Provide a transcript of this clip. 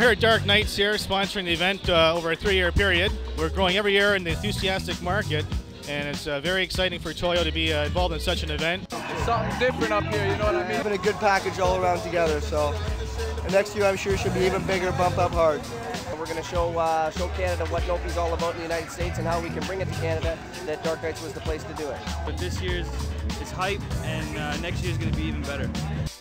here at Dark Nights here, sponsoring the event over a 3-year period. We're growing every year in the enthusiastic market, and it's very exciting for Toyo to be involved in such an event. It's something different up here, you know what I mean? Having a good package all around together, so the next year I'm sure should be even bigger, bump up hard. We're going to show Canada what Nopi's all about in the United States and how we can bring it to Canada, that Dark Nights was the place to do it. But this year's is hype, and next year's going to be even better.